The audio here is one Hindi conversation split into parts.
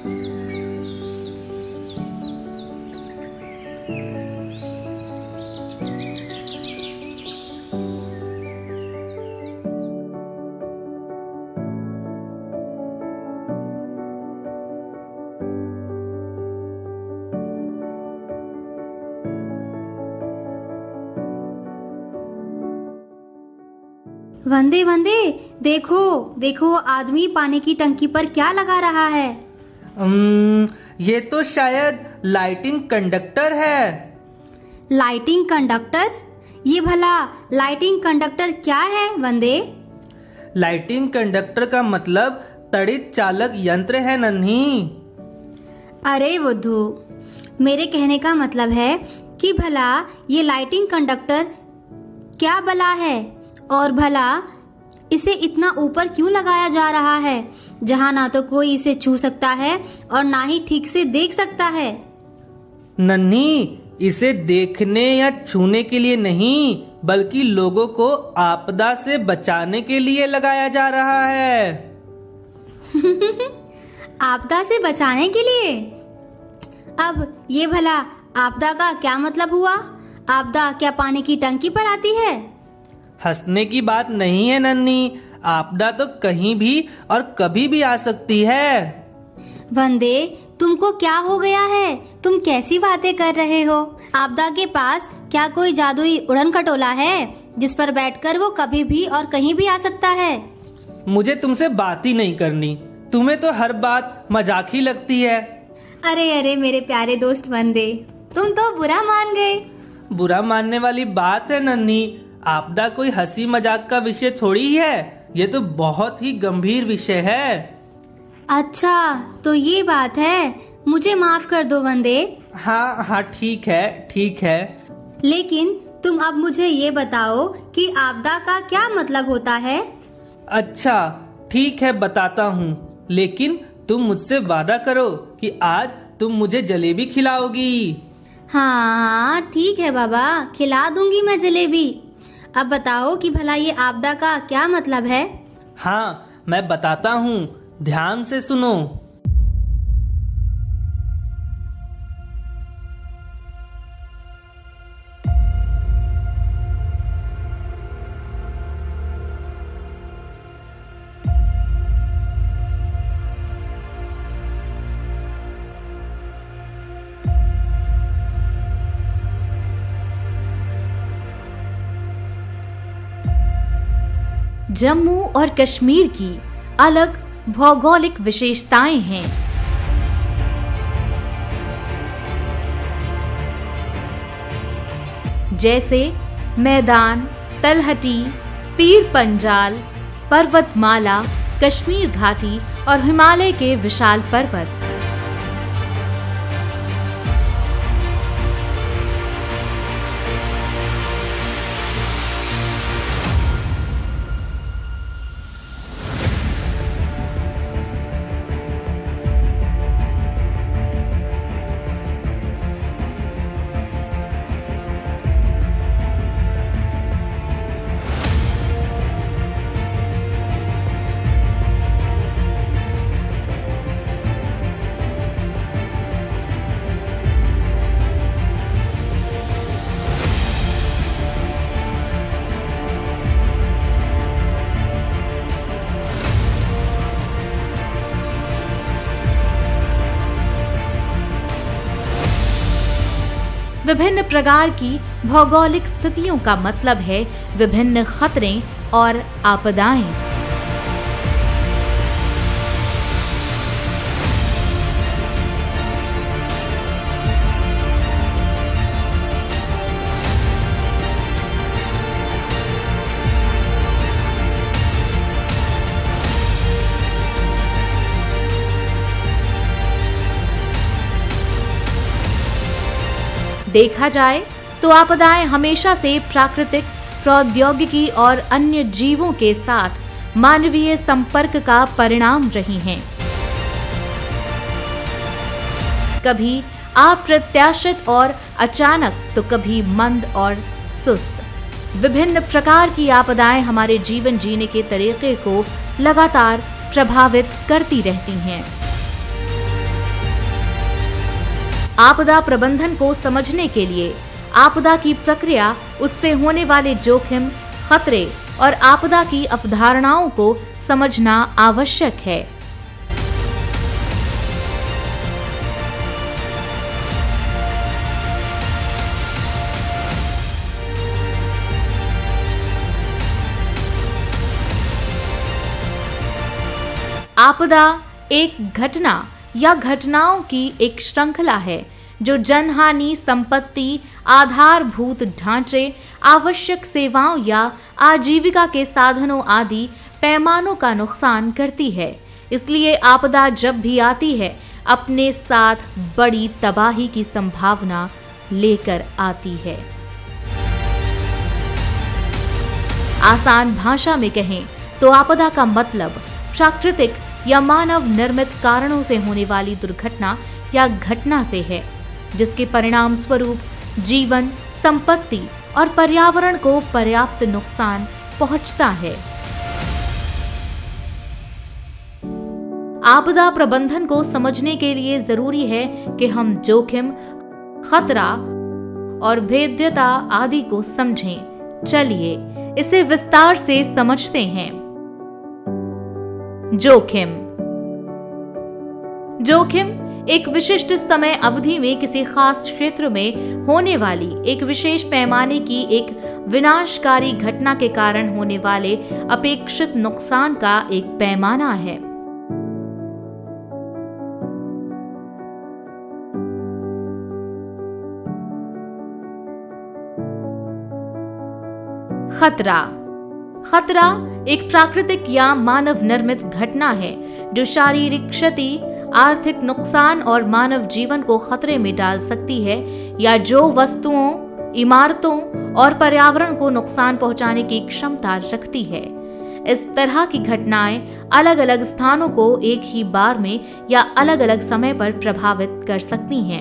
वंदे वंदे, देखो देखो, आदमी पानी की टंकी पर क्या लगा रहा है। ये तो शायद लाइटिंग कंडक्टर है। Lighting conductor? ये भला लाइटिंग कंडक्टर क्या है वंदे? लाइटिंग कंडक्टर का मतलब तड़ित चालक यंत्र है नन्ही। अरे बुद्धू, मेरे कहने का मतलब है कि भला ये लाइटिंग कंडक्टर क्या बला है, और भला इसे इतना ऊपर क्यों लगाया जा रहा है, जहाँ ना तो कोई इसे छू सकता है और ना ही ठीक से देख सकता है। नन्ही, इसे देखने या छूने के लिए नहीं, बल्कि लोगों को आपदा से बचाने के लिए लगाया जा रहा है। आपदा से बचाने के लिए? अब ये भला आपदा का क्या मतलब हुआ? आपदा क्या पानी की टंकी पर आती है? हंसने की बात नहीं है नन्ही, आपदा तो कहीं भी और कभी भी आ सकती है। वंदे, तुमको क्या हो गया है? तुम कैसी बातें कर रहे हो? आपदा के पास क्या कोई जादुई उड़न खटोला है जिस पर बैठकर वो कभी भी और कहीं भी आ सकता है? मुझे तुमसे बात ही नहीं करनी, तुम्हें तो हर बात मजाक ही लगती है। अरे अरे मेरे प्यारे दोस्त वंदे, तुम तो बुरा मान गए। बुरा मानने वाली बात है नन्ही, आपदा कोई हंसी मजाक का विषय थोड़ी ही है, ये तो बहुत ही गंभीर विषय है। अच्छा, तो ये बात है, मुझे माफ कर दो वंदे। हाँ हाँ, ठीक है ठीक है। लेकिन तुम अब मुझे ये बताओ कि आपदा का क्या मतलब होता है? अच्छा ठीक है, बताता हूँ, लेकिन तुम मुझसे वादा करो कि आज तुम मुझे जलेबी खिलाओगी। हाँ ठीक है बाबा, खिला दूंगी मैं जलेबी। अब बताओ कि भला ये आपदा का क्या मतलब है? हाँ, मैं बताता हूँ, ध्यान से सुनो। जम्मू और कश्मीर की अलग भौगोलिक विशेषताएं हैं। जैसे मैदान, तलहटी, पीर पंजाल, पर्वतमाला, कश्मीर घाटी और हिमालय के विशाल पर्वत। विभिन्न प्रकार की भौगोलिक स्थितियों का मतलब है विभिन्न खतरे और आपदाएं। देखा जाए तो आपदाएं हमेशा से प्राकृतिक, प्रौद्योगिकी और अन्य जीवों के साथ मानवीय संपर्क का परिणाम रही हैं। कभी अप्रत्याशित और अचानक, तो कभी मंद और सुस्त। विभिन्न प्रकार की आपदाएं हमारे जीवन जीने के तरीके को लगातार प्रभावित करती रहती हैं। आपदा प्रबंधन को समझने के लिए आपदा की प्रक्रिया, उससे होने वाले जोखिम, खतरे और आपदा की अवधारणाओं को समझना आवश्यक है। आपदा एक घटना या घटनाओं की एक श्रृंखला है जो जनहानि, संपत्ति, आधारभूत ढांचे, आवश्यक सेवाओं या आजीविका के साधनों आदि पैमानों का नुकसान करती है। इसलिए आपदा जब भी आती है, अपने साथ बड़ी तबाही की संभावना लेकर आती है। आसान भाषा में कहें तो आपदा का मतलब प्राकृतिक या मानव निर्मित कारणों से होने वाली दुर्घटना या घटना से है, जिसके परिणाम स्वरूप जीवन, संपत्ति और पर्यावरण को पर्याप्त नुकसान पहुंचता है। आपदा प्रबंधन को समझने के लिए जरूरी है कि हम जोखिम, खतरा और भेद्यता आदि को समझें। चलिए इसे विस्तार से समझते हैं। जोखिम एक विशिष्ट समय अवधि में किसी खास क्षेत्र में होने वाली एक विशेष पैमाने की एक विनाशकारी घटना के कारण होने वाले अपेक्षित नुकसान का एक पैमाना है। खतरा एक प्राकृतिक या मानव निर्मित घटना है जो शारीरिक क्षति, आर्थिक नुकसान और मानव जीवन को खतरे में डाल सकती है, या जो वस्तुओं, इमारतों और पर्यावरण को नुकसान पहुंचाने की क्षमता रखती है। इस तरह की घटनाएं अलग अलग स्थानों को एक ही बार में या अलग अलग समय पर प्रभावित कर सकती हैं।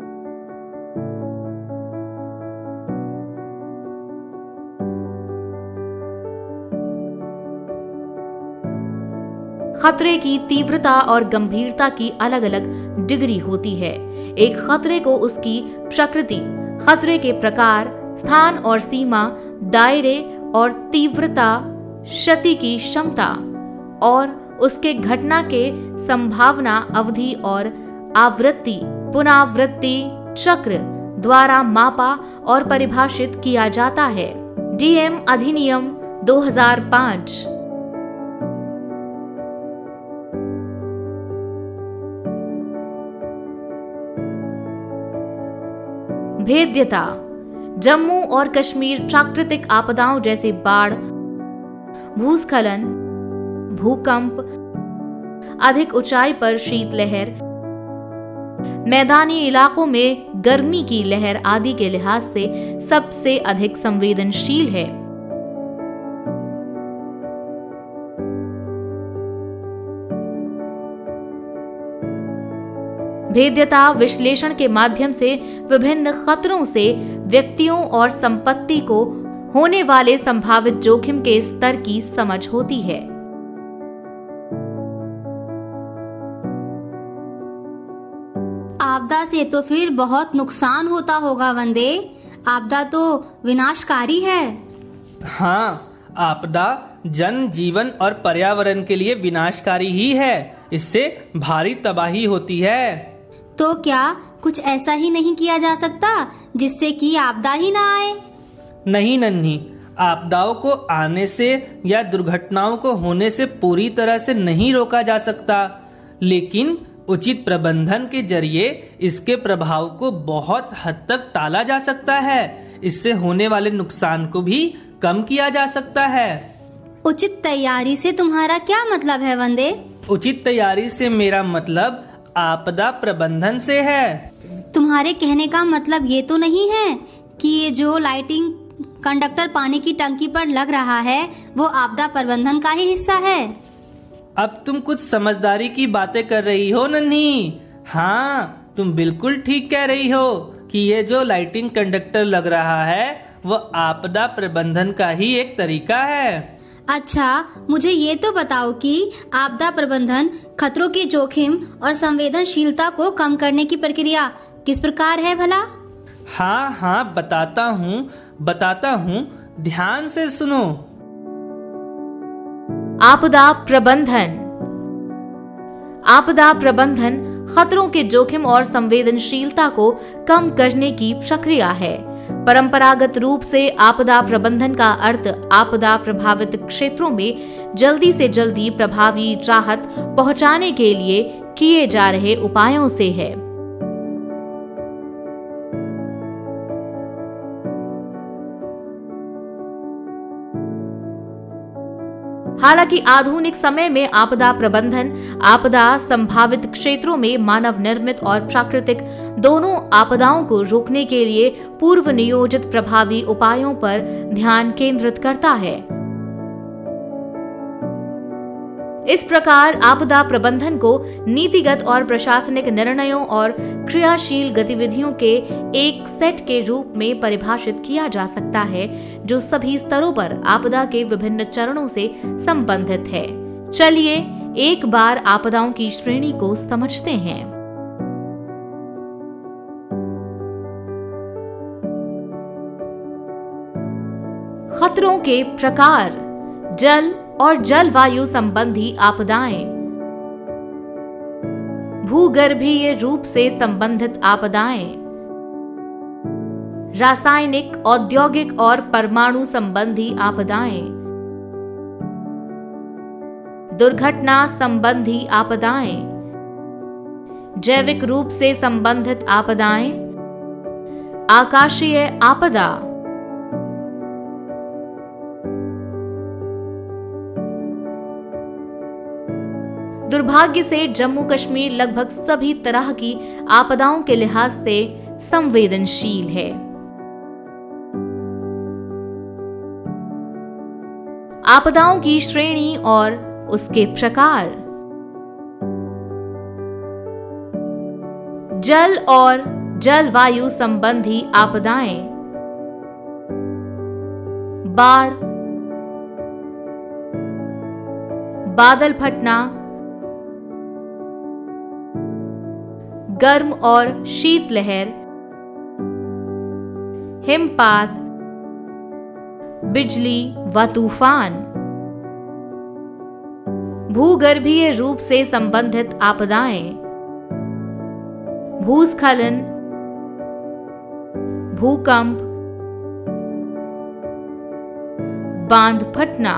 खतरे की तीव्रता और गंभीरता की अलग अलग डिग्री होती है। एक खतरे को उसकी प्रकृति, खतरे के प्रकार, स्थान और सीमा, दायरे और तीव्रता, क्षति की क्षमता और उसके घटना के संभावना अवधि और आवृत्ति, पुनरावृत्ति चक्र द्वारा मापा और परिभाषित किया जाता है। डीएम अधिनियम 2005। भेद्यता जम्मू और कश्मीर प्राकृतिक आपदाओं जैसे बाढ़, भूस्खलन, भूकंप, अधिक ऊंचाई पर शीतलहर, मैदानी इलाकों में गर्मी की लहर आदि के लिहाज से सबसे अधिक संवेदनशील है। भेद्यता विश्लेषण के माध्यम से विभिन्न खतरों से व्यक्तियों और संपत्ति को होने वाले संभावित जोखिम के स्तर की समझ होती है। आपदा से तो फिर बहुत नुकसान होता होगा वंदे। आपदा तो विनाशकारी है। हाँ, आपदा जन जीवन और पर्यावरण के लिए विनाशकारी ही है। इससे भारी तबाही होती है। तो क्या कुछ ऐसा ही नहीं किया जा सकता जिससे कि आपदा ही ना आए? नहीं नन्ही, आपदाओं को आने से या दुर्घटनाओं को होने से पूरी तरह से नहीं रोका जा सकता, लेकिन उचित प्रबंधन के जरिए इसके प्रभाव को बहुत हद तक टाला जा सकता है। इससे होने वाले नुकसान को भी कम किया जा सकता है। उचित तैयारी से तुम्हारा क्या मतलब है वंदे? उचित तैयारी से मेरा मतलब आपदा प्रबंधन से है। तुम्हारे कहने का मतलब ये तो नहीं है कि ये जो लाइटिंग कंडक्टर पानी की टंकी पर लग रहा है वो आपदा प्रबंधन का ही हिस्सा है? अब तुम कुछ समझदारी की बातें कर रही हो नन्ही। हाँ, तुम बिल्कुल ठीक कह रही हो कि ये जो लाइटिंग कंडक्टर लग रहा है वो आपदा प्रबंधन का ही एक तरीका है। अच्छा, मुझे ये तो बताओ कि आपदा प्रबंधन खतरों के जोखिम और संवेदनशीलता को कम करने की प्रक्रिया किस प्रकार है भला? हाँ हाँ, बताता हूँ, ध्यान से सुनो। आपदा प्रबंधन। आपदा प्रबंधन खतरों के जोखिम और संवेदनशीलता को कम करने की प्रक्रिया है। परंपरागत रूप से आपदा प्रबंधन का अर्थ आपदा प्रभावित क्षेत्रों में जल्दी से जल्दी प्रभावी राहत पहुंचाने के लिए किए जा रहे उपायों से है। हालांकि आधुनिक समय में आपदा प्रबंधन आपदा संभावित क्षेत्रों में मानव निर्मित और प्राकृतिक दोनों आपदाओं को रोकने के लिए पूर्व नियोजित प्रभावी उपायों पर ध्यान केंद्रित करता है। इस प्रकार आपदा प्रबंधन को नीतिगत और प्रशासनिक निर्णयों और क्रियाशील गतिविधियों के एक सेट के रूप में परिभाषित किया जा सकता है जो सभी स्तरों पर आपदा के विभिन्न चरणों से संबंधित है। चलिए एक बार आपदाओं की श्रेणी को समझते हैं। खतरों के प्रकार। जल और जलवायु संबंधी आपदाएं, भूगर्भीय रूप से संबंधित आपदाएं, रासायनिक, औद्योगिक और परमाणु संबंधी आपदाएं, दुर्घटना संबंधी आपदाएं, जैविक रूप से संबंधित आपदाएं, आकाशीय आपदा। दुर्भाग्य से जम्मू कश्मीर लगभग सभी तरह की आपदाओं के लिहाज से संवेदनशील है। आपदाओं की श्रेणी और उसके प्रकार। जल और जलवायु संबंधी आपदाएं, बाढ़, बादल फटना, गर्म और शीतलहर, हिमपात, बिजली व तूफान। भूगर्भीय रूप से संबंधित आपदाएं, भूस्खलन, भूकंप, बांध फटना।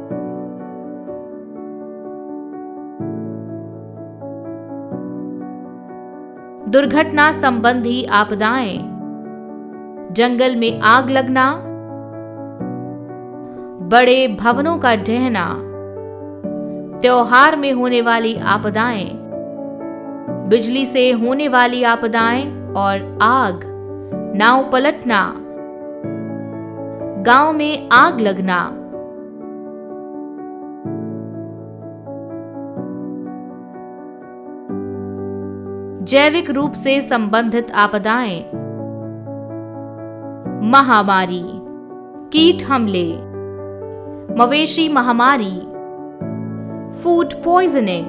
दुर्घटना संबंधी आपदाएं, जंगल में आग लगना, बड़े भवनों का ढहना, त्योहार में होने वाली आपदाएं, बिजली से होने वाली आपदाएं और आग, नाव पलटना, गांव में आग लगना। जैविक रूप से संबंधित आपदाएं, महामारी, कीट हमले, मवेशी महामारी, फूड पॉइजनिंग।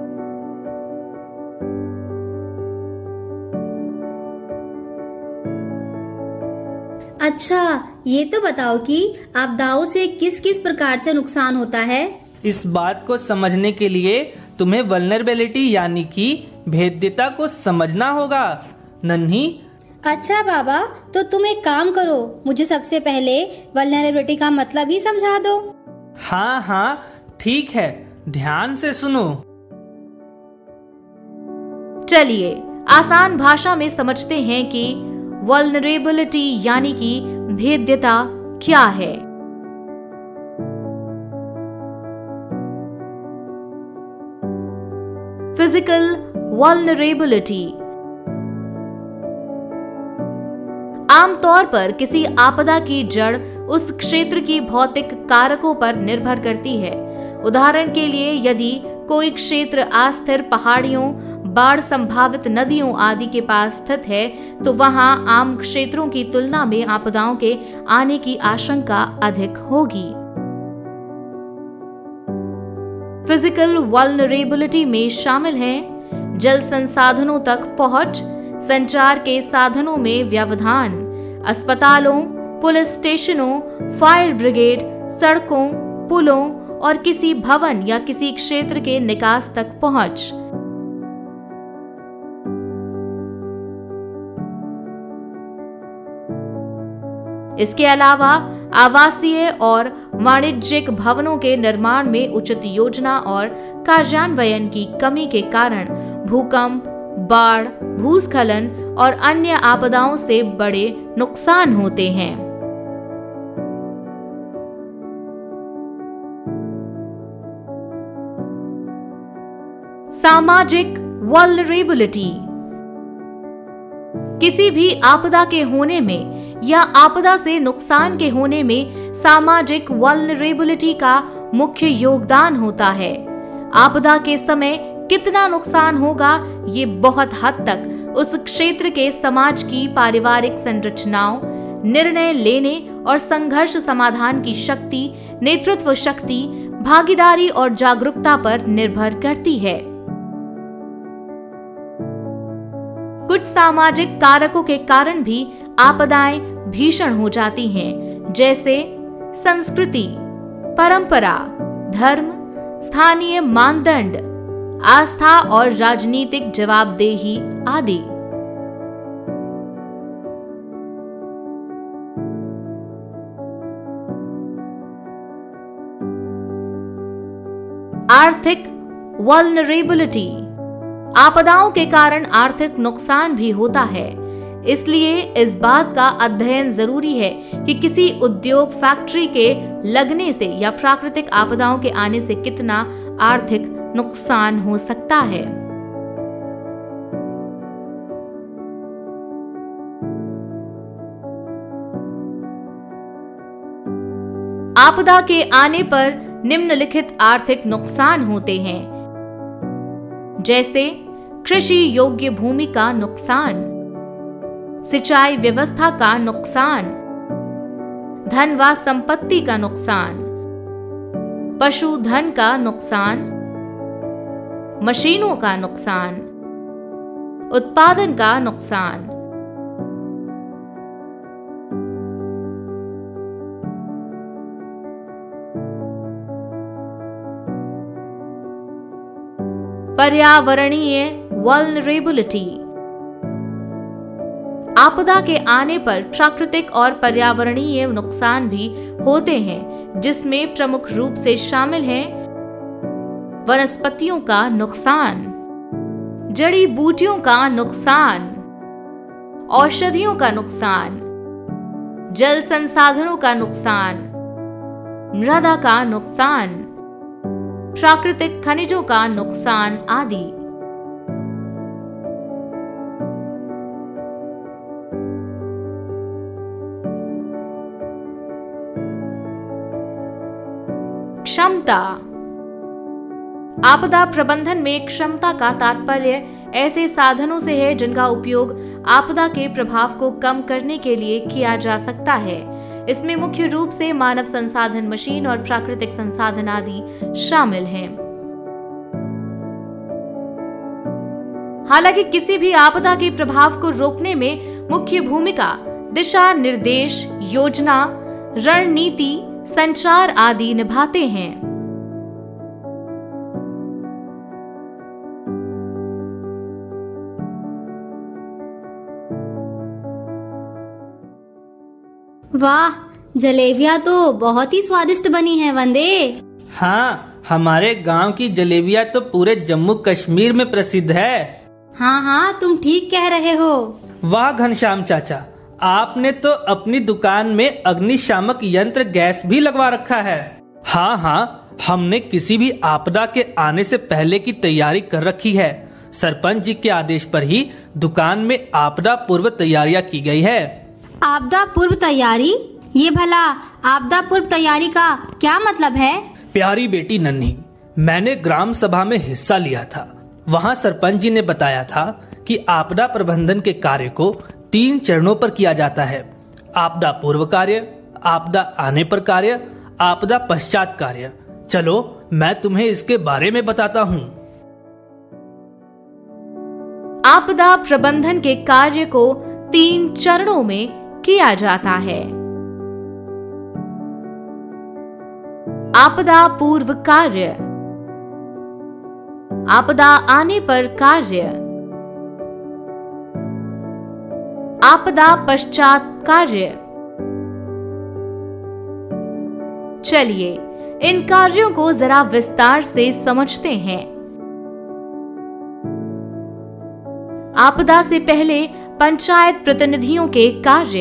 अच्छा, ये तो बताओ कि आपदाओं से किस किस प्रकार से नुकसान होता है। इस बात को समझने के लिए तुम्हें वल्नरेबिलिटी यानी कि भेद्यता को समझना होगा, नन्ही। अच्छा बाबा, तो तुम एक काम करो, मुझे सबसे पहले वल्नरेबिलिटी का मतलब ही समझा दो। हाँ हाँ ठीक है, ध्यान से सुनो। चलिए आसान भाषा में समझते हैं कि वल्नरेबिलिटी यानी कि भेद्यता क्या है। फिजिकल वल्नरेबिलिटी आमतौर पर किसी आपदा की जड़ उस क्षेत्र की भौतिक कारकों पर निर्भर करती है। उदाहरण के लिए यदि कोई क्षेत्र अस्थिर पहाड़ियों, बाढ़ संभावित नदियों आदि के पास स्थित है तो वहां आम क्षेत्रों की तुलना में आपदाओं के आने की आशंका अधिक होगी। फिजिकल वल्नरेबिलिटी में शामिल हैं जल संसाधनों तक पहुंच, संचार के साधनों में व्यवधान, अस्पतालों, पुलिस स्टेशनों, फायर ब्रिगेड, सड़कों, पुलों और किसी भवन या किसी क्षेत्र के निकास तक पहुंच। इसके अलावा आवासीय और वाणिज्यिक भवनों के निर्माण में उचित योजना और कार्यान्वयन की कमी के कारण भूकंप, बाढ़, भूस्खलन और अन्य आपदाओं से बड़े नुकसान होते हैं। सामाजिक वल्नरेबिलिटी। किसी भी आपदा के होने में या आपदा से नुकसान के होने में सामाजिक वल्नरेबिलिटी का मुख्य योगदान होता है। आपदा के समय कितना नुकसान होगा, ये बहुत हद तक उस क्षेत्र के समाज की पारिवारिक संरचनाओं, निर्णय लेने और संघर्ष समाधान की शक्ति, नेतृत्व शक्ति, भागीदारी और जागरूकता पर निर्भर करती है। कुछ सामाजिक कारकों के कारण भी आपदाएं भीषण हो जाती हैं, जैसे संस्कृति, परंपरा, धर्म, स्थानीय मानदंड, आस्था और राजनीतिक जवाबदेही आदि। आर्थिक वल्नरेबिलिटी। आपदाओं के कारण आर्थिक नुकसान भी होता है, इसलिए इस बात का अध्ययन जरूरी है कि किसी उद्योग, फैक्ट्री के लगने से या प्राकृतिक आपदाओं के आने से कितना आर्थिक नुकसान हो सकता है। आपदा के आने पर निम्नलिखित आर्थिक नुकसान होते हैं, जैसे कृषि योग्य भूमि का नुकसान, सिंचाई व्यवस्था का नुकसान, धन व संपत्ति का नुकसान, पशुधन का नुकसान, मशीनों का नुकसान, उत्पादन का नुकसान। पर्यावरणीय वल्नरेबिलिटी। आपदा के आने पर प्राकृतिक और पर्यावरणीय नुकसान भी होते हैं, जिसमें प्रमुख रूप से शामिल हैं वनस्पतियों का नुकसान, जड़ी बूटियों का नुकसान, औषधियों का नुकसान, जल संसाधनों का नुकसान, मृदा का नुकसान, प्राकृतिक खनिजों का नुकसान आदि। क्षमता। आपदा प्रबंधन में क्षमता का तात्पर्य ऐसे साधनों से है जिनका उपयोग आपदा के प्रभाव को कम करने के लिए किया जा सकता है। इसमें मुख्य रूप से मानव संसाधन, मशीन और प्राकृतिक संसाधन आदि शामिल हैं। हालांकि किसी भी आपदा के प्रभाव को रोकने में मुख्य भूमिका दिशा निर्देश, योजना, रणनीति, संचार आदि निभाते हैं। वाह, जलेबियां तो बहुत ही स्वादिष्ट बनी है वंदे। हाँ, हमारे गांव की जलेबियां तो पूरे जम्मू कश्मीर में प्रसिद्ध है। हाँ हाँ, तुम ठीक कह रहे हो। वाह घनश्याम चाचा, आपने तो अपनी दुकान में अग्निशामक यंत्र गैस भी लगवा रखा है। हाँ हाँ, हमने किसी भी आपदा के आने से पहले की तैयारी कर रखी है। सरपंच जी के आदेश पर ही दुकान में आपदा पूर्व तैयारियां की गई है। आपदा पूर्व तैयारी? ये भला आपदा पूर्व तैयारी का क्या मतलब है? प्यारी बेटी नन्ही, मैंने ग्राम सभा में हिस्सा लिया था। वहाँ सरपंच जी ने बताया था कि आपदा प्रबंधन के कार्य को 3 चरणों पर किया जाता है। आपदा पूर्व कार्य, आपदा आने पर कार्य, आपदा पश्चात कार्य। चलो मैं तुम्हें इसके बारे में बताता हूँ। आपदा प्रबंधन के कार्य को 3 चरणों में किया जाता है। आपदा पूर्व कार्य, आपदा आने पर कार्य, आपदा पश्चात कार्य। चलिए इन कार्यों को जरा विस्तार से समझते हैं। आपदा से पहले पंचायत प्रतिनिधियों के कार्य।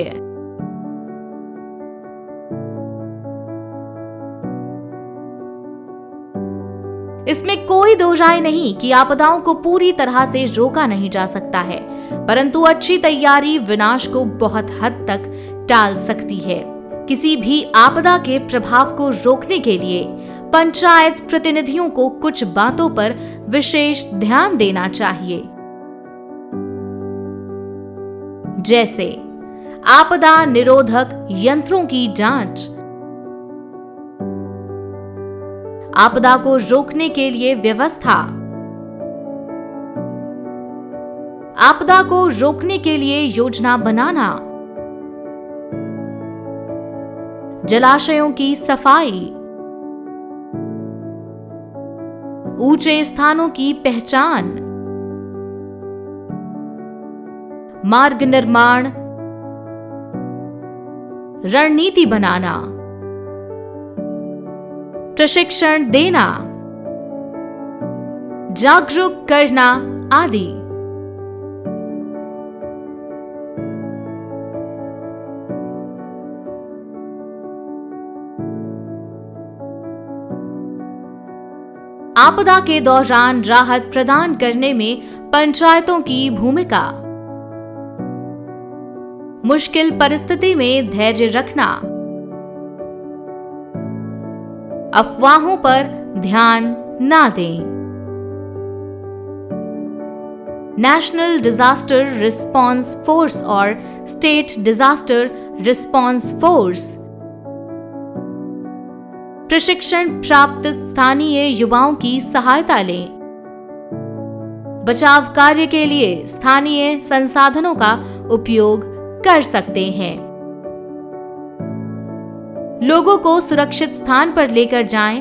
इसमें कोई दो राय नहीं कि आपदाओं को पूरी तरह से रोका नहीं जा सकता है, परंतु अच्छी तैयारी विनाश को बहुत हद तक टाल सकती है। किसी भी आपदा के प्रभाव को रोकने के लिए पंचायत प्रतिनिधियों को कुछ बातों पर विशेष ध्यान देना चाहिए, जैसे आपदा निरोधक यंत्रों की जांच, आपदा को रोकने के लिए व्यवस्था, आपदा को रोकने के लिए योजना बनाना, जलाशयों की सफाई, ऊंचे स्थानों की पहचान, मार्ग निर्माण, रणनीति बनाना, प्रशिक्षण देना, जागरूक करना आदि। आपदा के दौरान राहत प्रदान करने में पंचायतों की भूमिका। मुश्किल परिस्थिति में धैर्य रखना, अफवाहों पर ध्यान ना दें। नेशनल डिजास्टर रिस्पांस फोर्स और स्टेट डिजास्टर रिस्पांस फोर्स। प्रशिक्षण प्राप्त स्थानीय युवाओं की सहायता लें। बचाव कार्य के लिए स्थानीय संसाधनों का उपयोग कर सकते हैं। लोगों को सुरक्षित स्थान पर लेकर जाएं।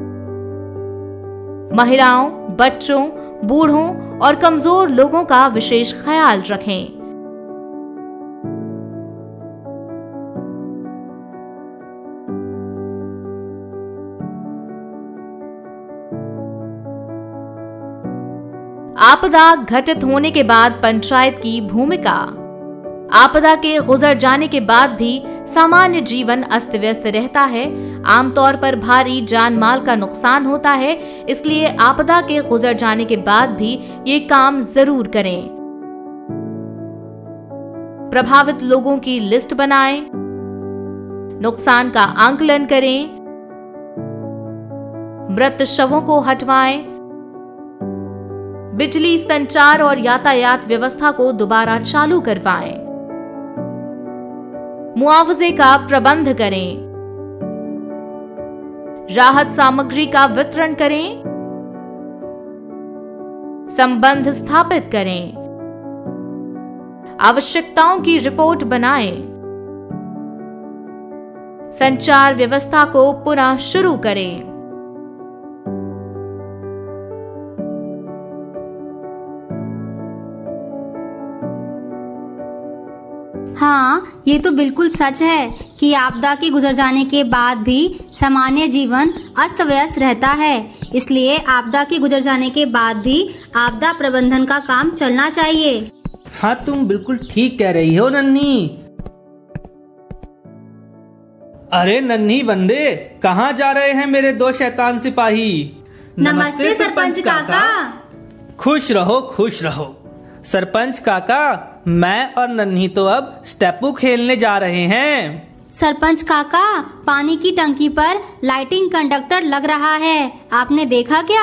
महिलाओं, बच्चों, बूढ़ों और कमजोर लोगों का विशेष ख्याल रखें। आपदा घटित होने के बाद पंचायत की भूमिका। आपदा के गुजर जाने के बाद भी सामान्य जीवन अस्त व्यस्त रहता है। आमतौर पर भारी जान माल का नुकसान होता है, इसलिए आपदा के गुजर जाने के बाद भी ये काम जरूर करें। प्रभावित लोगों की लिस्ट बनाएं, नुकसान का आंकलन करें, मृत शवों को हटवाएं, बिजली, संचार और यातायात व्यवस्था को दोबारा चालू करवाएं, मुआवजे का प्रबंध करें, राहत सामग्री का वितरण करें, संबंध स्थापित करें, आवश्यकताओं की रिपोर्ट बनाएं, संचार व्यवस्था को पुनः शुरू करें। हाँ, ये तो बिल्कुल सच है कि आपदा के गुजर जाने के बाद भी सामान्य जीवन अस्त व्यस्त रहता है। इसलिए आपदा के गुजर जाने के बाद भी आपदा प्रबंधन का काम चलना चाहिए। हाँ, तुम बिल्कुल ठीक कह रही हो नन्ही। अरे नन्ही बंदे, कहाँ जा रहे हैं मेरे 2 शैतान सिपाही? नमस्ते सरपंच काका। खुश रहो, खुश रहो। सरपंच काका, मैं और नन्ही तो अब स्टेपू खेलने जा रहे हैं। सरपंच काका, पानी की टंकी पर लाइटिंग कंडक्टर लग रहा है, आपने देखा क्या?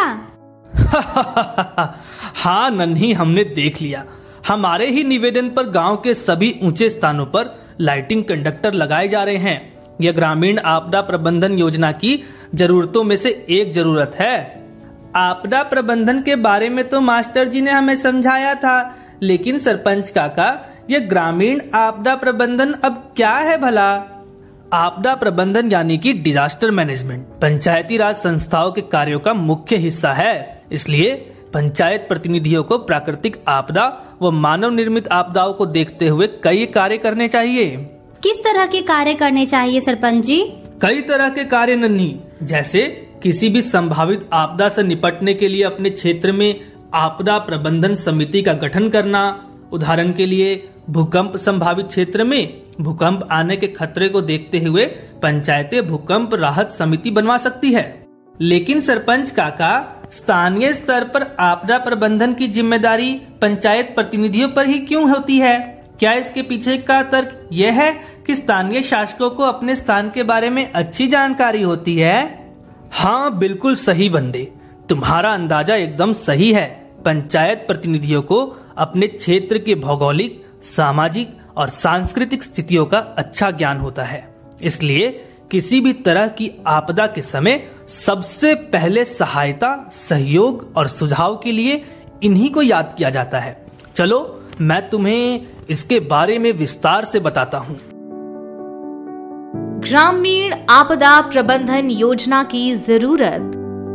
हाँ नन्ही, हमने देख लिया। हमारे ही निवेदन पर गांव के सभी ऊंचे स्थानों पर लाइटिंग कंडक्टर लगाए जा रहे हैं। यह ग्रामीण आपदा प्रबंधन योजना की जरूरतों में से एक जरूरत है। आपदा प्रबंधन के बारे में तो मास्टर जी ने हमें समझाया था, लेकिन सरपंच काका, यह ग्रामीण आपदा प्रबंधन अब क्या है भला? आपदा प्रबंधन यानी कि डिजास्टर मैनेजमेंट पंचायती राज संस्थाओं के कार्यों का मुख्य हिस्सा है। इसलिए पंचायत प्रतिनिधियों को प्राकृतिक आपदा व मानव निर्मित आपदाओं को देखते हुए कई कार्य करने चाहिए। किस तरह के कार्य करने चाहिए सरपंच जी? कई तरह के कार्य नन्ही, जैसे किसी भी संभावित आपदा से निपटने के लिए अपने क्षेत्र में आपदा प्रबंधन समिति का गठन करना। उदाहरण के लिए भूकंप संभावित क्षेत्र में भूकंप आने के खतरे को देखते हुए पंचायतें भूकंप राहत समिति बनवा सकती है। लेकिन सरपंच काका, स्थानीय स्तर पर आपदा प्रबंधन की जिम्मेदारी पंचायत प्रतिनिधियों पर ही क्यों होती है? क्या इसके पीछे का तर्क यह है कि स्थानीय शासकों को अपने स्थान के बारे में अच्छी जानकारी होती है? हाँ, बिल्कुल सही बंदे, तुम्हारा अंदाजा एकदम सही है। पंचायत प्रतिनिधियों को अपने क्षेत्र के भौगोलिक, सामाजिक और सांस्कृतिक स्थितियों का अच्छा ज्ञान होता है। इसलिए किसी भी तरह की आपदा के समय सबसे पहले सहायता, सहयोग और सुझाव के लिए इन्हीं को याद किया जाता है। चलो मैं तुम्हें इसके बारे में विस्तार से बताता हूँ। ग्रामीण आपदा प्रबंधन योजना की जरूरत।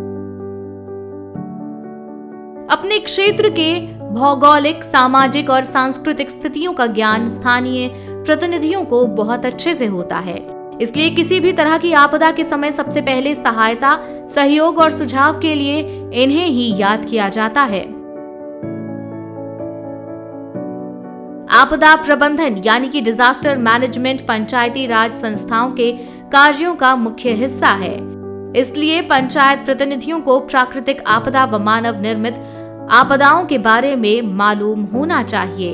अपने क्षेत्र के भौगोलिक, सामाजिक और सांस्कृतिक स्थितियों का ज्ञान स्थानीय प्रतिनिधियों को बहुत अच्छे से होता है। इसलिए किसी भी तरह की आपदा के समय सबसे पहले सहायता, सहयोग और सुझाव के लिए इन्हें ही याद किया जाता है। आपदा प्रबंधन यानी कि डिजास्टर मैनेजमेंट पंचायती राज संस्थाओं के कार्यों का मुख्य हिस्सा है। इसलिए पंचायत प्रतिनिधियों को प्राकृतिक आपदा व मानव निर्मित आपदाओं के बारे में मालूम होना चाहिए।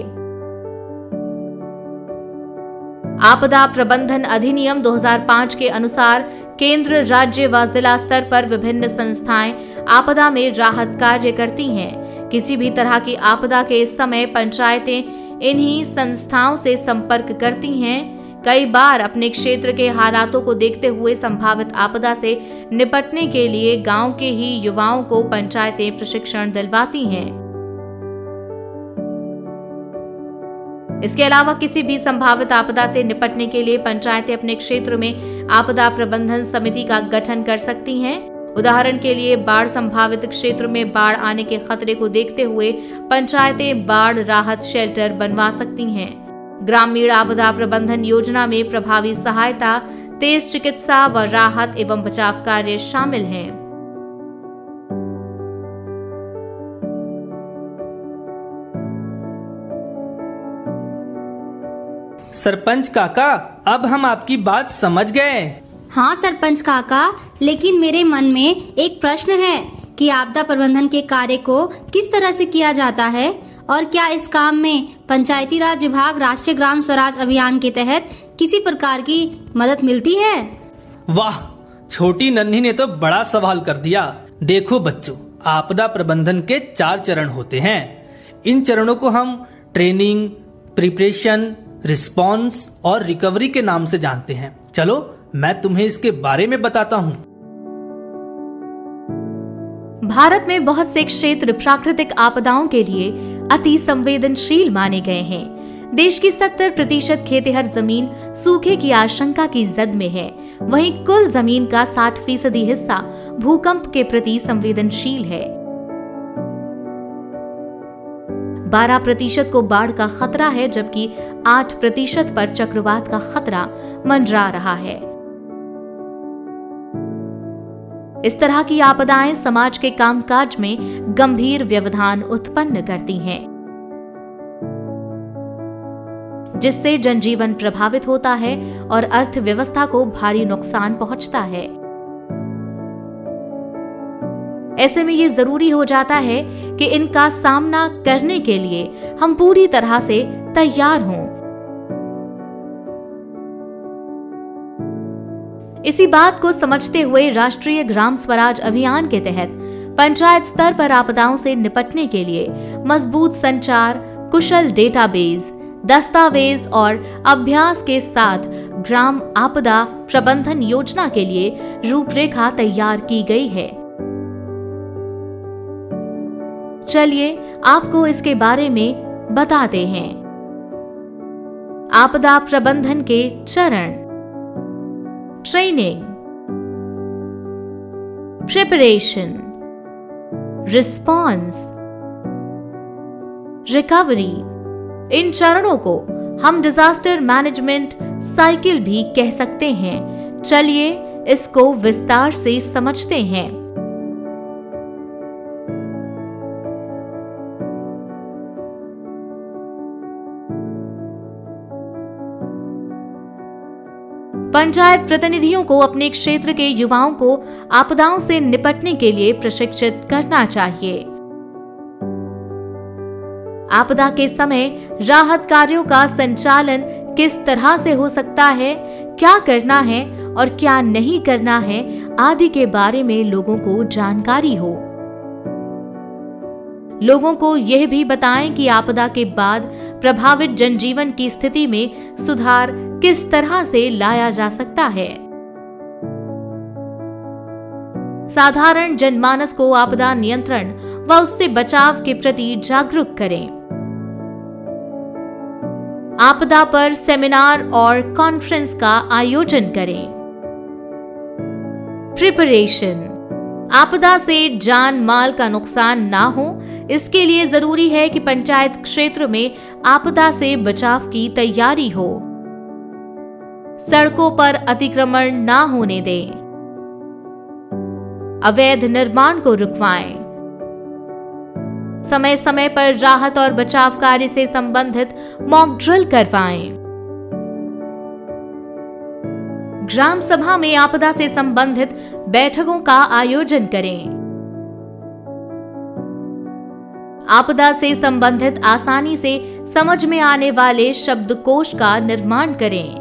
आपदा प्रबंधन अधिनियम 2005 के अनुसार केंद्र, राज्य व जिला स्तर पर विभिन्न संस्थाएं आपदा में राहत कार्य करती हैं। किसी भी तरह की आपदा के समय पंचायतें इन्हीं संस्थाओं से संपर्क करती हैं। कई बार अपने क्षेत्र के हालातों को देखते हुए संभावित आपदा से निपटने के लिए गांव के ही युवाओं को पंचायतें प्रशिक्षण दिलवाती हैं। इसके अलावा किसी भी संभावित आपदा से निपटने के लिए पंचायतें अपने क्षेत्र में आपदा प्रबंधन समिति का गठन कर सकती हैं। उदाहरण के लिए बाढ़ संभावित क्षेत्र में बाढ़ आने के खतरे को देखते हुए पंचायतें बाढ़ राहत शेल्टर बनवा सकती हैं। ग्रामीण आपदा प्रबंधन योजना में प्रभावी सहायता, तेज चिकित्सा व राहत एवं बचाव कार्य शामिल हैं। सरपंच काका, अब हम आपकी बात समझ गए। हाँ सरपंच काका, लेकिन मेरे मन में एक प्रश्न है कि आपदा प्रबंधन के कार्य को किस तरह से किया जाता है और क्या इस काम में पंचायती राज विभाग राष्ट्रीय ग्राम स्वराज अभियान के तहत किसी प्रकार की मदद मिलती है? वाह, छोटी नन्ही ने तो बड़ा सवाल कर दिया। देखो बच्चों, आपदा प्रबंधन के 4 चरण होते हैं। इन चरणों को हम ट्रेनिंग, प्रिपरेशन, रिस्पॉन्स और रिकवरी के नाम से जानते हैं। चलो मैं तुम्हें इसके बारे में बताता हूँ। भारत में बहुत से क्षेत्र प्राकृतिक आपदाओं के लिए अति संवेदनशील माने गए हैं। देश की 70% खेतिहर जमीन सूखे की आशंका की जद में है। वहीं कुल जमीन का 60% हिस्सा भूकंप के प्रति संवेदनशील है। 12% को बाढ़ का खतरा है, जबकि 8% पर चक्रवात का खतरा मंडरा रहा है। इस तरह की आपदाएं समाज के कामकाज में गंभीर व्यवधान उत्पन्न करती हैं, जिससे जनजीवन प्रभावित होता है और अर्थव्यवस्था को भारी नुकसान पहुंचता है। ऐसे में ये जरूरी हो जाता है कि इनका सामना करने के लिए हम पूरी तरह से तैयार हों। इसी बात को समझते हुए राष्ट्रीय ग्राम स्वराज अभियान के तहत पंचायत स्तर पर आपदाओं से निपटने के लिए मजबूत संचार, कुशल डेटाबेस, दस्तावेज और अभ्यास के साथ ग्राम आपदा प्रबंधन योजना के लिए रूपरेखा तैयार की गई है। चलिए आपको इसके बारे में बताते हैं। आपदा प्रबंधन के चरण: ट्रेनिंग, प्रिपरेशन, रिस्पॉन्स, रिकवरी। इन चरणों को हम डिजास्टर मैनेजमेंट साइकिल भी कह सकते हैं। चलिए इसको विस्तार से समझते हैं। पंचायत प्रतिनिधियों को अपने क्षेत्र के युवाओं को आपदाओं से निपटने के लिए प्रशिक्षित करना चाहिए। आपदा के समय राहत कार्यों का संचालन किस तरह से हो सकता है, क्या करना है और क्या नहीं करना है आदि के बारे में लोगों को जानकारी हो। लोगों को यह भी बताएं कि आपदा के बाद प्रभावित जनजीवन की स्थिति में सुधार किस तरह से लाया जा सकता है। साधारण जनमानस को आपदा नियंत्रण व उससे बचाव के प्रति जागरूक करें। आपदा पर सेमिनार और कॉन्फ्रेंस का आयोजन करें। प्रिपरेशन: आपदा से जान माल का नुकसान ना हो, इसके लिए जरूरी है कि पंचायत क्षेत्र में आपदा से बचाव की तैयारी हो। सड़कों पर अतिक्रमण ना होने दें। अवैध निर्माण को रुकवाएं। समय समय पर राहत और बचाव कार्य से संबंधित मॉक ड्रिल करवाएं। ग्राम सभा में आपदा से संबंधित बैठकों का आयोजन करें। आपदा से संबंधित आसानी से समझ में आने वाले शब्दकोश का निर्माण करें।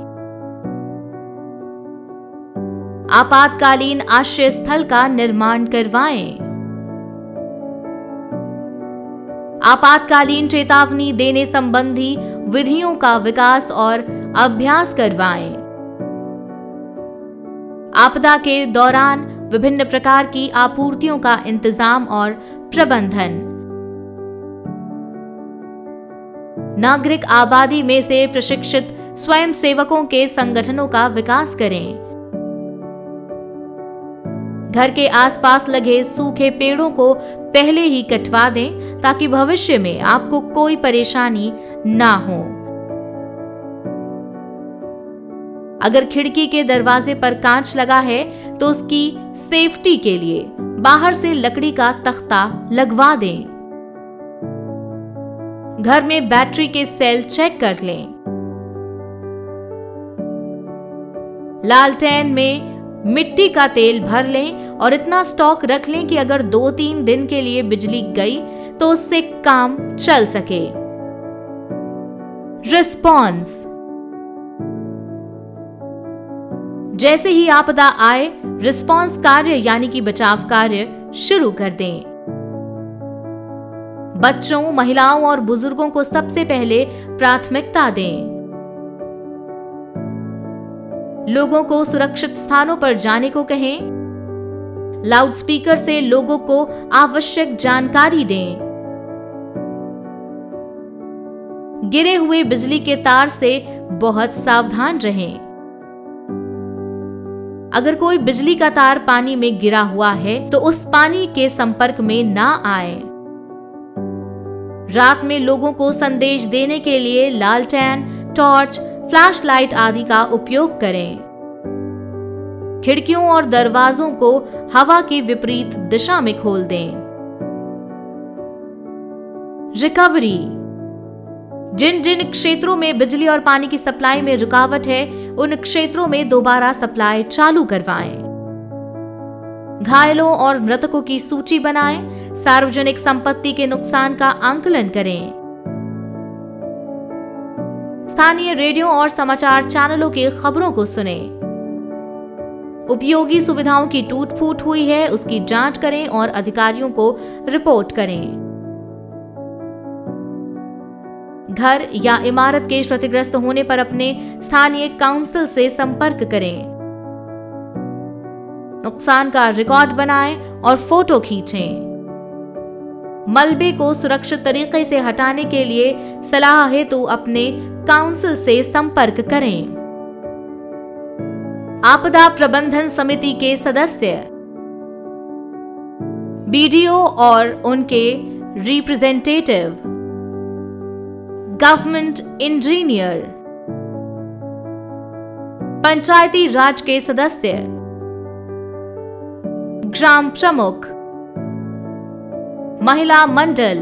आपातकालीन आश्रय स्थल का निर्माण करवाएं। आपातकालीन चेतावनी देने संबंधी विधियों का विकास और अभ्यास करवाएं। आपदा के दौरान विभिन्न प्रकार की आपूर्तियों का इंतजाम और प्रबंधन। नागरिक आबादी में से प्रशिक्षित स्वयं सेवकों के संगठनों का विकास करें। घर के आसपास लगे सूखे पेड़ों को पहले ही कटवा दें ताकि भविष्य में आपको कोई परेशानी ना हो। अगर खिड़की के दरवाजे पर कांच लगा है तो उसकी सेफ्टी के लिए बाहर से लकड़ी का तख्ता लगवा दें। घर में बैटरी के सेल चेक कर लें। लालटेन में मिट्टी का तेल भर लें और इतना स्टॉक रख लें कि अगर 2-3 दिन के लिए बिजली गई तो उससे काम चल सके। रिस्पॉन्स: जैसे ही आपदा आए, रिस्पॉन्स कार्य यानी कि बचाव कार्य शुरू कर दें। बच्चों, महिलाओं और बुजुर्गों को सबसे पहले प्राथमिकता दें। लोगों को सुरक्षित स्थानों पर जाने को कहें। लाउडस्पीकर से लोगों को आवश्यक जानकारी दें। गिरे हुए बिजली के तार से बहुत सावधान रहें। अगर कोई बिजली का तार पानी में गिरा हुआ है तो उस पानी के संपर्क में ना आए। रात में लोगों को संदेश देने के लिए लालटेन, टॉर्च, फ्लैशलाइट आदि का उपयोग करें। खिड़कियों और दरवाजों को हवा की विपरीत दिशा में खोल दें। रिकवरी: जिन जिन क्षेत्रों में बिजली और पानी की सप्लाई में रुकावट है, उन क्षेत्रों में दोबारा सप्लाई चालू करवाएं। घायलों और मृतकों की सूची बनाएं। सार्वजनिक संपत्ति के नुकसान का आंकलन करें। स्थानीय रेडियो और समाचार चैनलों की खबरों को सुनें। उपयोगी सुविधाओं की टूट फूट हुई है, उसकी जांच करें और अधिकारियों को रिपोर्ट करें। घर या इमारत के क्षतिग्रस्त होने पर अपने स्थानीय काउंसिल से संपर्क करें। नुकसान का रिकॉर्ड बनाएं और फोटो खींचें। मलबे को सुरक्षित तरीके से हटाने के लिए सलाह हेतु अपने काउंसिल से संपर्क करें। आपदा प्रबंधन समिति के सदस्य, बीडीओ और उनके representative, government engineer, Panchayati Raj के सदस्य, ग्राम प्रमुख, महिला मंडल,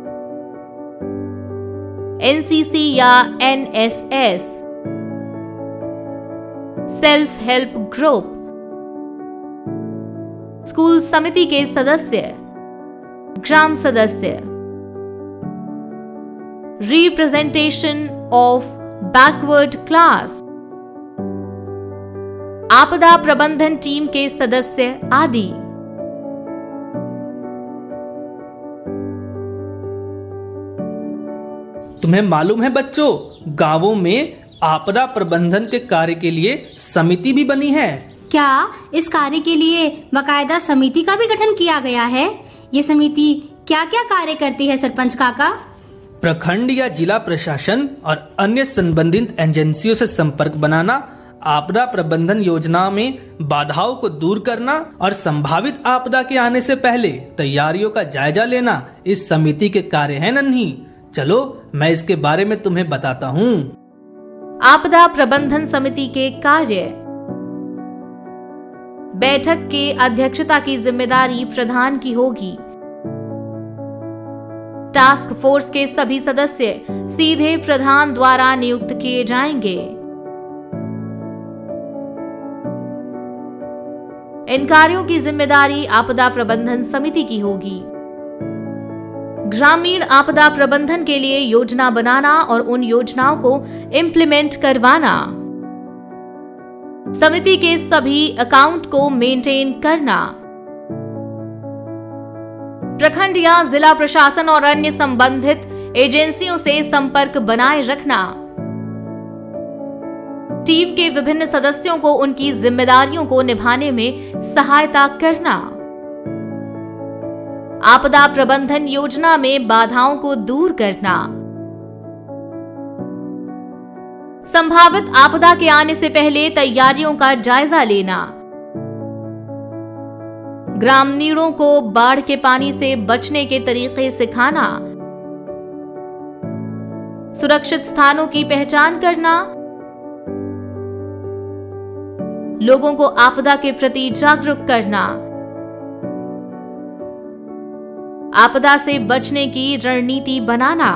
एनसीसी या NSS, self help group, school समिति के सदस्य, ग्राम सदस्य, रिप्रेजेंटेशन ऑफ बैकवर्ड क्लास, आपदा प्रबंधन टीम के सदस्य आदि। तुम्हें मालूम है बच्चों, गांवों में आपदा प्रबंधन के कार्य के लिए समिति भी बनी है। क्या इस कार्य के लिए बाकायदा समिति का भी गठन किया गया है? ये समिति क्या क्या कार्य करती है सरपंच काका? प्रखंड या जिला प्रशासन और अन्य संबंधित एजेंसियों से संपर्क बनाना, आपदा प्रबंधन योजना में बाधाओं को दूर करना और संभावित आपदा के आने से पहले तैयारियों का जायजा लेना इस समिति के कार्य है नन्ही। चलो मैं इसके बारे में तुम्हें बताता हूँ। आपदा प्रबंधन समिति के कार्य। बैठक के अध्यक्षता की जिम्मेदारी प्रधान की होगी। टास्क फोर्स के सभी सदस्य सीधे प्रधान द्वारा नियुक्त किए जाएंगे। इन कार्यों की जिम्मेदारी आपदा प्रबंधन समिति की होगी। ग्रामीण आपदा प्रबंधन के लिए योजना बनाना और उन योजनाओं को इम्प्लीमेंट करवाना। समिति के सभी अकाउंट को मेंटेन करना। प्रखंड या जिला प्रशासन और अन्य संबंधित एजेंसियों से संपर्क बनाए रखना। टीम के विभिन्न सदस्यों को उनकी जिम्मेदारियों को निभाने में सहायता करना। आपदा प्रबंधन योजना में बाधाओं को दूर करना। संभावित आपदा के आने से पहले तैयारियों का जायजा लेना। ग्रामीणों को बाढ़ के पानी से बचने के तरीके सिखाना। सुरक्षित स्थानों की पहचान करना। लोगों को आपदा के प्रति जागरूक करना। आपदा से बचने की रणनीति बनाना।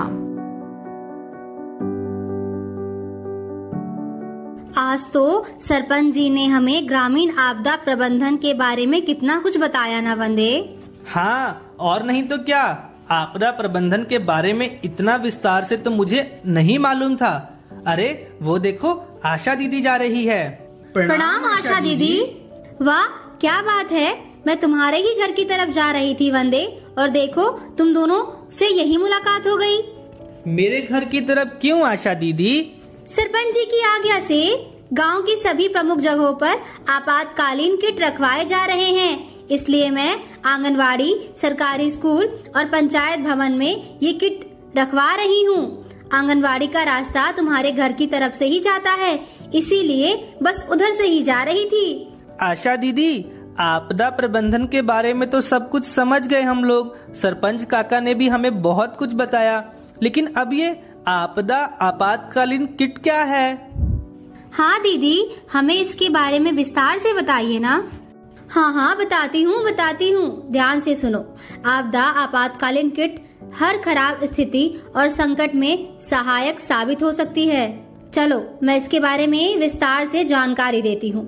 आज तो सरपंच जी ने हमें ग्रामीण आपदा प्रबंधन के बारे में कितना कुछ बताया ना वंदे। हाँ, और नहीं तो क्या। आपदा प्रबंधन के बारे में इतना विस्तार से तो मुझे नहीं मालूम था। अरे वो देखो, आशा दीदी जा रही है। प्रणाम आशा दीदी। वाह क्या बात है, मैं तुम्हारे ही घर की तरफ जा रही थी वंदे, और देखो तुम दोनों से यही मुलाकात हो गई। मेरे घर की तरफ क्यों आशा दीदी? सरपंच जी की आज्ञा से गांव की सभी प्रमुख जगहों पर आपातकालीन किट रखवाए जा रहे हैं, इसलिए मैं आंगनवाड़ी, सरकारी स्कूल और पंचायत भवन में ये किट रखवा रही हूँ। आंगनवाड़ी का रास्ता तुम्हारे घर की तरफ से ही जाता है, इसीलिए बस उधर से ही जा रही थी। आशा दीदी, आपदा प्रबंधन के बारे में तो सब कुछ समझ गए हम लोग। सरपंच काका ने भी हमें बहुत कुछ बताया, लेकिन अब ये आपदा आपातकालीन किट क्या है? हाँ दीदी, हमें इसके बारे में विस्तार से बताइए ना। हाँ बताती हूँ, ध्यान से सुनो। आपदा आपातकालीन किट हर खराब स्थिति और संकट में सहायक साबित हो सकती है। चलो मैं इसके बारे में विस्तार से जानकारी देती हूँ।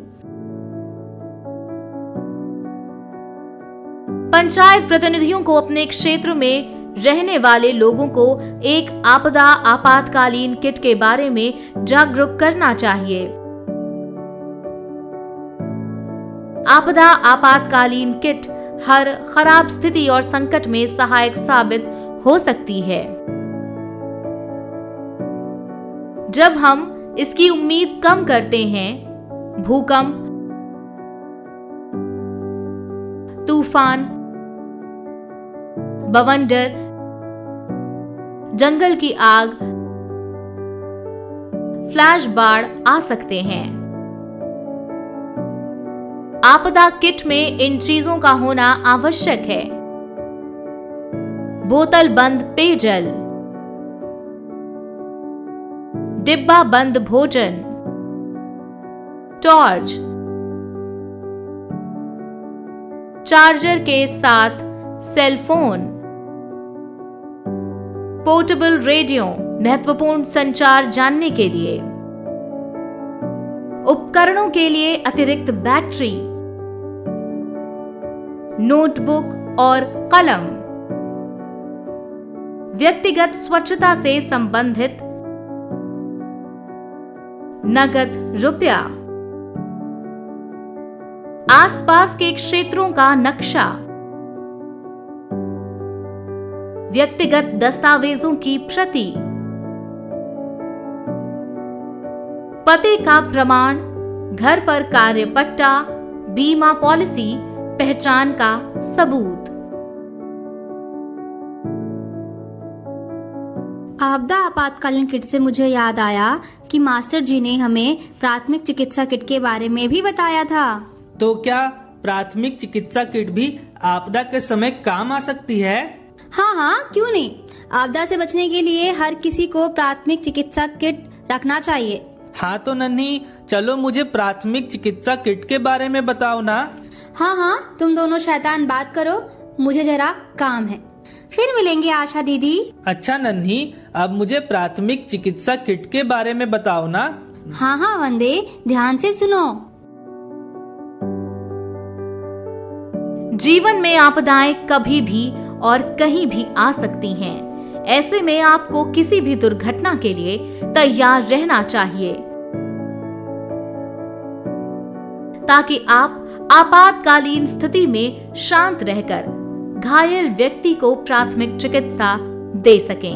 पंचायत प्रतिनिधियों को अपने क्षेत्र में रहने वाले लोगों को एक आपदा आपातकालीन किट के बारे में जागरूक करना चाहिए। आपदा आपातकालीन किट हर खराब स्थिति और संकट में सहायक साबित हो सकती है। जब हम इसकी उम्मीद कम करते हैं, भूकंप, तूफान, बवंडर, जंगल की आग, फ्लैश बाढ़ आ सकते हैं। आपदा किट में इन चीजों का होना आवश्यक है। बोतल बंद पेयजल, डिब्बा बंद भोजन, टॉर्च, चार्जर के साथ सेल फोन, पोर्टेबल रेडियो महत्वपूर्ण संचार जानने के लिए, उपकरणों के लिए अतिरिक्त बैटरी, नोटबुक और कलम, व्यक्तिगत स्वच्छता से संबंधित नगद रुपया, आसपास के क्षेत्रों का नक्शा, व्यक्तिगत दस्तावेजों की प्रति, पते का प्रमाण, घर पर कार्य पट्टा, बीमा पॉलिसी, पहचान का सबूत। आपदा आपातकालीन किट से मुझे याद आया कि मास्टर जी ने हमें प्राथमिक चिकित्सा किट के बारे में भी बताया था। तो क्या प्राथमिक चिकित्सा किट भी आपदा के समय काम आ सकती है? हाँ हाँ, क्यों नहीं। आपदा से बचने के लिए हर किसी को प्राथमिक चिकित्सा किट रखना चाहिए। हाँ तो नन्ही, चलो मुझे प्राथमिक चिकित्सा किट के बारे में बताओ ना। हाँ हाँ, तुम दोनों शैतान बात करो, मुझे जरा काम है। फिर मिलेंगे आशा दीदी। अच्छा नन्ही, अब मुझे प्राथमिक चिकित्सा किट के बारे में बताओ ना। हाँ हाँ वंदे, ध्यान से सुनो। जीवन में आपदाएं कभी भी और कहीं भी आ सकती हैं। ऐसे में आपको किसी भी दुर्घटना के लिए तैयार रहना चाहिए ताकि आप आपातकालीन स्थिति में शांत रहकर घायल व्यक्ति को प्राथमिक चिकित्सा दे सकें।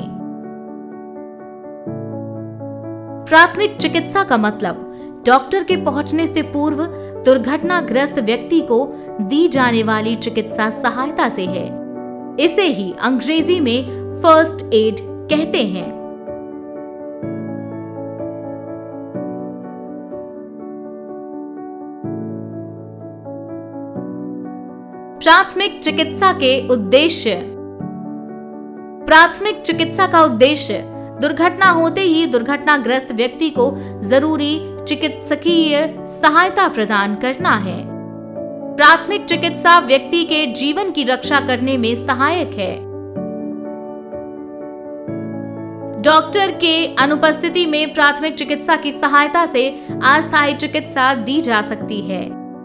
प्राथमिक चिकित्सा का मतलब डॉक्टर के पहुंचने से पूर्व दुर्घटनाग्रस्त व्यक्ति को दी जाने वाली चिकित्सा सहायता से है। इसे ही अंग्रेजी में फर्स्ट एड कहते हैं। प्राथमिक चिकित्सा के उद्देश्य। प्राथमिक चिकित्सा का उद्देश्य दुर्घटना होते ही दुर्घटनाग्रस्त व्यक्ति को जरूरी चिकित्सकीय सहायता प्रदान करना है। प्राथमिक चिकित्सा व्यक्ति के जीवन की रक्षा करने में सहायक है। डॉक्टर के अनुपस्थिति में प्राथमिक चिकित्सा की सहायता से अस्थायी चिकित्सा दी जा सकती है।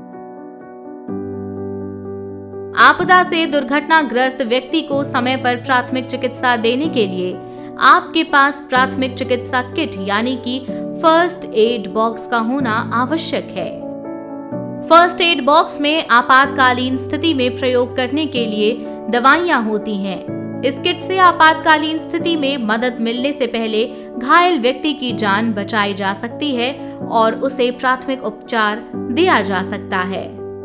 आपदा से दुर्घटनाग्रस्त व्यक्ति को समय पर प्राथमिक चिकित्सा देने के लिए आपके पास प्राथमिक चिकित्सा किट यानी कि फर्स्ट एड बॉक्स का होना आवश्यक है। फर्स्ट एड बॉक्स में आपातकालीन स्थिति में प्रयोग करने के लिए दवाइयां होती हैं। इस किट से आपातकालीन स्थिति में मदद मिलने से पहले घायल व्यक्ति की जान बचाई जा सकती है और उसे प्राथमिक उपचार दिया जा सकता है।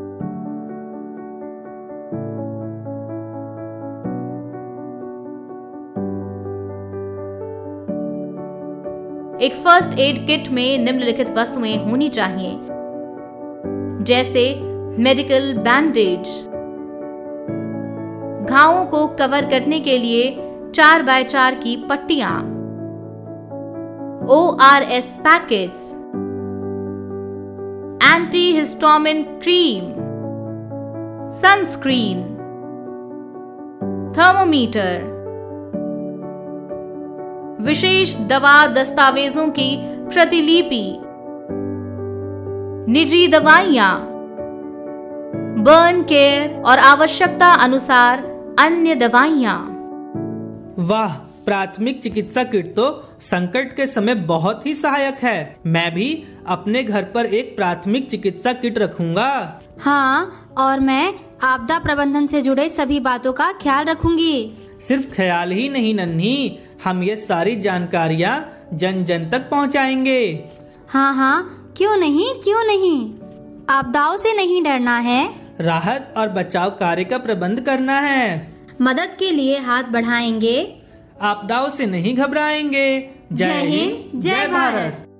एक फर्स्ट एड किट में निम्नलिखित वस्तुएं होनी चाहिए, जैसे मेडिकल बैंडेज, घावों को कवर करने के लिए 4x4 की पट्टियां, ORS packets, antihistamine cream, sunscreen, thermometer, विशेष दवा दस्तावेजों की प्रतिलिपि, निजी दवाइयां, बर्न केयर और आवश्यकता अनुसार अन्य दवाइयां। वाह, प्राथमिक चिकित्सा किट तो संकट के समय बहुत ही सहायक है। मैं भी अपने घर पर एक प्राथमिक चिकित्सा किट रखूंगा। हाँ, और मैं आपदा प्रबंधन से जुड़े सभी बातों का ख्याल रखूंगी। सिर्फ ख्याल ही नहीं नन्ही, हम ये सारी जानकारियाँ जन जन तक पहुँचाएंगे। हाँ हाँ, क्यों नहीं क्यों नहीं। आपदाओं से नहीं डरना है, राहत और बचाव कार्य का प्रबंध करना है। मदद के लिए हाथ बढ़ाएंगे, आपदाओं से नहीं घबराएंगे। जय हिंद, जय भारत।